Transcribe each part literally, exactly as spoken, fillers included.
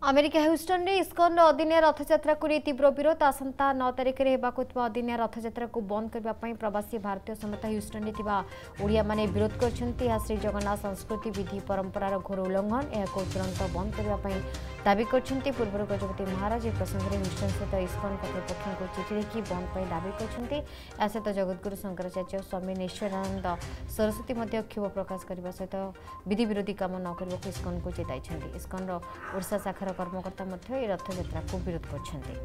America Houston में इस्कन अदिनिया रथयात्रा को तीव्र विरोध आसंता नौ तारिख में अदिनिया रथयात्रा को बंद करने प्रवासी भारतीय समेत ह्यूस्टन में ओडिया माने विरोध कर श्री जगन्नाथ संस्कृति विधि परंपरार घोर उल्लंघन यह तुरंत बंद करने दावी कर पूर्व गजपति महाराज यह प्रसंग में ह्यूस्टन सहित इस्कन कर्तृपक्ष को चिठी लिखि बंद पर दावी कर सहित जगद्गुरु शंकराचार्य स्वामी निश्चलानंद सरस्वती क्षोभ प्रकाश करने सहित विधि विरोधी काम न करने इस्कन को चेताई। इस्कन ओडिशा शाखार कर्मकर्ता मध्य रथयात्रा को विरोध करछन्ते।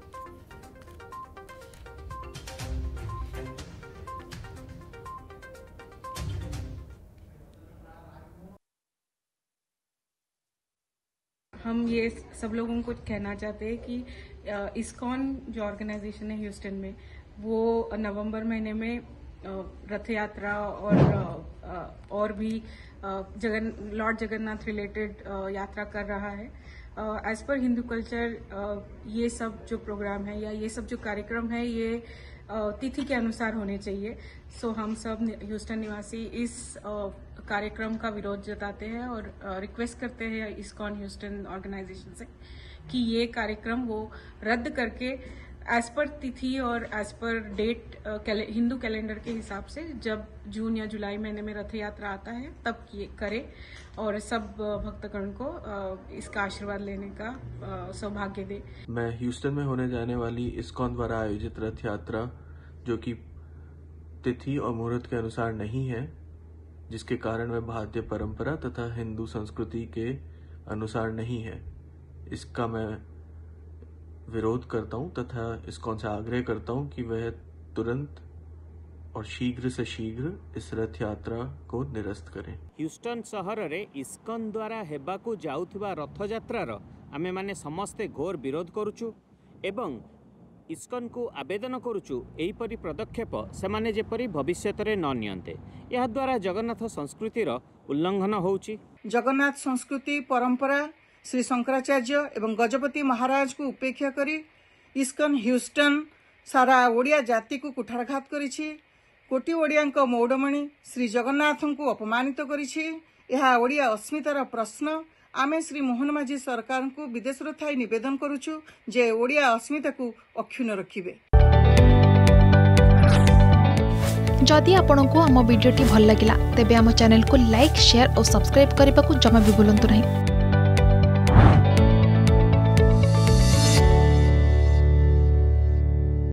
हम ये सब लोगों को कहना चाहते हैं कि इस्कॉन जो ऑर्गेनाइजेशन है ह्यूस्टन में वो नवंबर महीने में रथ यात्रा और और भी जगन लॉर्ड जगन्नाथ रिलेटेड यात्रा कर रहा है। एज पर हिंदू कल्चर ये सब जो प्रोग्राम है या ये सब जो कार्यक्रम है ये तिथि के अनुसार होने चाहिए। सो हम सब ह्यूस्टन निवासी इस कार्यक्रम का विरोध जताते हैं और रिक्वेस्ट करते हैं इस्कॉन ह्यूस्टन ऑर्गेनाइजेशन से कि ये कार्यक्रम वो रद्द करके एज पर तिथि और एज पर डेट कैले, हिंदू कैलेंडर के हिसाब से जब जून या जुलाई महीने में रथ यात्रा आता है तब ये करे और सब भक्तगण को इसका आशीर्वाद लेने का सौभाग्य दे। मैं ह्यूस्टन में होने जाने वाली इस्कॉन द्वारा आयोजित रथ यात्रा जो कि तिथि और मुहूर्त के अनुसार नहीं है, जिसके कारण वह भारतीय परंपरा तथा हिंदू संस्कृति के अनुसार नहीं है, इसका मैं विरोध करता हूं तथा इस्कॉन से आग्रह करता हूं कि वह तुरंत और शीघ्र से शीघ्र इस रथ यात्रा को निरस्त करें। ह्यूस्टन सहर रे इस्कॉन द्वारा हेबाकू जाउथिबा रथ यात्रार आमे माने समस्ते घोर विरोध करूछु एवं इस्कॉन को आवेदन करूछु एही परि पदक्षेप सेमाने जेपरि भविष्यत रे न नियंते। यह द्वारा जगन्नाथ संस्कृतिर उल्लंघन होउछि। जगन्नाथ संस्कृति परंपरा श्री शंकराचार्य एवं गजपति महाराज को उपेक्षा करी इस्कन ह्यूस्टन सारा ओडिया जाति को कुठारघात करिछि। कोटी ओडिया मौडमणि श्री जगन्नाथ को अपमानित करिछि। यह ओडिया अस्मितार प्रश्न। आमे श्री मोहन माझी सरकार को विदेश थाई निवेदन करुछु जे ओडिया अस्मिता को अक्षुण्ण रखिबे। जदि आपंक आम भिडी भल लगा तेब आम चैनल को लाइक शेयर और सब्सक्राइब करने को जमा भी भूलु नहीं।